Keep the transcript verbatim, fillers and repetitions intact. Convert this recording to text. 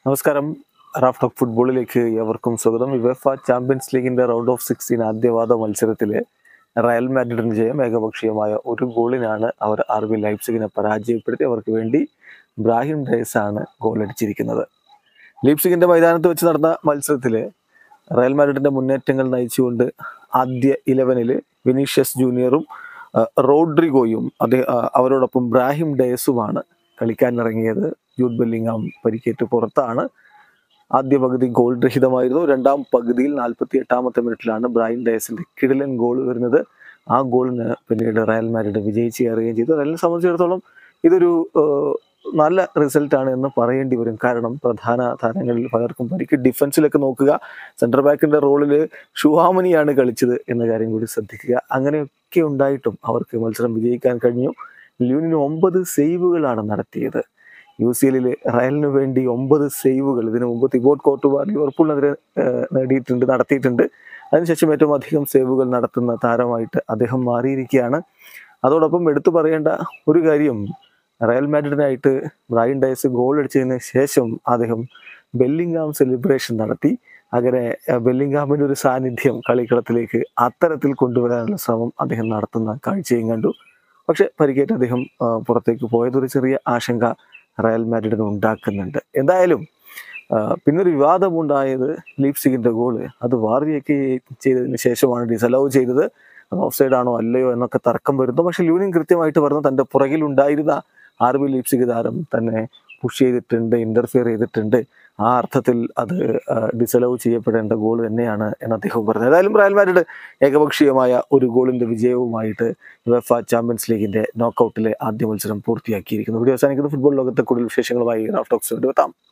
നമസ്കാരം. Raf talk ഫുട്ബോളിലേക്ക് ഏവർക്കും സ്വാഗതം. യുവേഫ ചാമ്പ്യൻസ് ലീഗിന്റെ റൗണ്ട് ഓഫ് സിക്സ്റ്റീൻ ആദ്യപാദ മത്സരത്തിൽ റയൽ മാഡ്രിഡിന് ജയം. ഏകപക്ഷീയമായ ഒരു ഗോളിനാണ് അവർ ആർ ബി ലൈപ്സിഗിനെ പരാജയപ്പെടുത്തി. അവർക്ക് വേണ്ടി ബ്രാഹിം ഡയസ് ആണ് ഗോളടിച്ചിരിക്കുന്നത്. ലീപ്സിഗിന്റെ മൈതാനത്ത് വെച്ച് നടന്ന മത്സരത്തിൽ റയൽ മാഡ്രിഡിന്റെ മുന്നേറ്റങ്ങൾ നയിച്ചുകൊണ്ട് ആദ്യ ഇലവനിൽ വിനീഷ്യസ് ജൂനിയറും റോഡ്രിഗോയും അതേ അവരോടൊപ്പം ബ്രാഹിം ഡയസുമാണ് കളിക്കാനിറങ്ങിയത്. ജൂഡ് ബെല്ലിംഗാം പരിക്കേറ്റ് പുറത്താണ്. ആദ്യ പകുതി ഗോൾ രഹിതമായിരുന്നു. രണ്ടാം പകുതിയിൽ നാൽപ്പത്തി എട്ടാമത്തെ മിനിറ്റിലാണ് ബ്രാഹിം ഡയസിന്റെ കിടിലൻ ഗോൾ വരുന്നത്. ആ ഗോളിന് പിന്നീട് റയൽ മാഡ്രിഡ് വിജയിച്ച് കയറുകയും ചെയ്തു. റയലിനെ സംബന്ധിച്ചിടത്തോളം ഇതൊരു നല്ല റിസൾട്ടാണ് എന്ന് പറയേണ്ടി വരും. കാരണം പ്രധാന താരങ്ങളിൽ പലർക്കും പരിക്ക്. ഡിഫൻസിലൊക്കെ നോക്കുക, സെൻട്രൽ ബാക്കിന്റെ റോളിൽ ഷുഹാമനിയാണ് കളിച്ചത് എന്ന കാര്യം കൂടി ശ്രദ്ധിക്കുക. അങ്ങനെയൊക്കെ ഉണ്ടായിട്ടും അവർക്ക് മത്സരം വിജയിക്കാൻ കഴിഞ്ഞു. ല്യൂനിന് ഒമ്പത് സേവുകളാണ് നടത്തിയത്. യു സി എല്ലിൽ റയലിന് വേണ്ടി ഒമ്പത് സേവുകൾ ഇതിനു മുമ്പ് തിബോട്ട് കോർട്ടുവ ലിവർപൂളിനെതിരെ നേടിയിട്ടുണ്ട് നടത്തിയിട്ടുണ്ട്. അതിനുശേഷം ഏറ്റവും അധികം സേവുകൾ നടത്തുന്ന താരമായിട്ട് അദ്ദേഹം മാറിയിരിക്കുകയാണ്. അതോടൊപ്പം എടുത്തു പറയേണ്ട ഒരു കാര്യം, റയൽ മാഡ്രിഡിനായിട്ട് ബ്രാഹിം ഡയസ് ഗോൾ അടിച്ചതിന് ശേഷം അദ്ദേഹം ബെല്ലിംഗാം സെലിബ്രേഷൻ നടത്തി. അങ്ങനെ ബെല്ലിംഗാമിൻ്റെ ഒരു സാന്നിധ്യം കളിക്കളത്തിലേക്ക് അത്തരത്തിൽ കൊണ്ടുവരാനുള്ള ശ്രമം അദ്ദേഹം നടത്തുന്ന കാഴ്ചയും കണ്ടു. പക്ഷെ പരിക്കേറ്റ് അദ്ദേഹം പുറത്തേക്ക് പോയതൊരു ചെറിയ ആശങ്ക റയൽ മാഡ്രിഡിന് ഉണ്ടാക്കുന്നുണ്ട്. എന്തായാലും പിന്നൊരു വിവാദമുണ്ടായത് ലീപ്സിഗിന്റെ ഗോള് അത് വാറിയൊക്കെ ചെയ്തതിന് ശേഷമാണ് ഡിസലോ ചെയ്തത്. ഓഫ് സൈഡ് ആണോ അല്ലയോ എന്നൊക്കെ തർക്കം വരുന്നു. പക്ഷെ ല്യൂനിൻ കൃത്യമായിട്ട് പറഞ്ഞു തൻ്റെ പുറകിലുണ്ടായിരുന്ന ആർ ബി ലീപ്സിഗ് താരം തന്നെ പുഷ് ചെയ്തിട്ടുണ്ട്, ഇന്റർഫിയർ ചെയ്തിട്ടുണ്ട്. ആ അർത്ഥത്തിൽ അത് ഡിസലോ ചെയ്യപ്പെടേണ്ട ഗോൾ തന്നെയാണ് എന്ന് അദ്ദേഹം പറഞ്ഞു. ഏതായാലും റയൽ മാഡ്രിഡ് ഏകപക്ഷീയമായ ഒരു ഗോളിന്റെ വിജയവുമായിട്ട് യുവേഫ ചാമ്പ്യൻസ് ലീഗിന്റെ നോക്കൌട്ടിലെ ആദ്യ മത്സരം പൂർത്തിയാക്കിയിരിക്കുന്നു. വീഡിയോ അവസാനിക്കുന്ന ഫുട്ബോൾ ലോകത്തെ കൂടുതൽ വിശേഷങ്ങളുമായി റാഫ് ടോക്സ് എത്താം.